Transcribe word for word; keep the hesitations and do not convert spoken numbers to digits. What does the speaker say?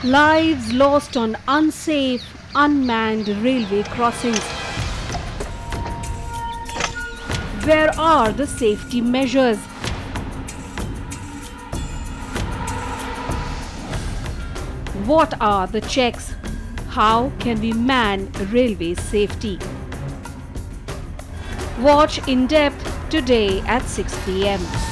Lives lost on unsafe, unmanned railway crossings. Where are the safety measures? What are the checks? How can we man railway safety? Watch in depth today at six p m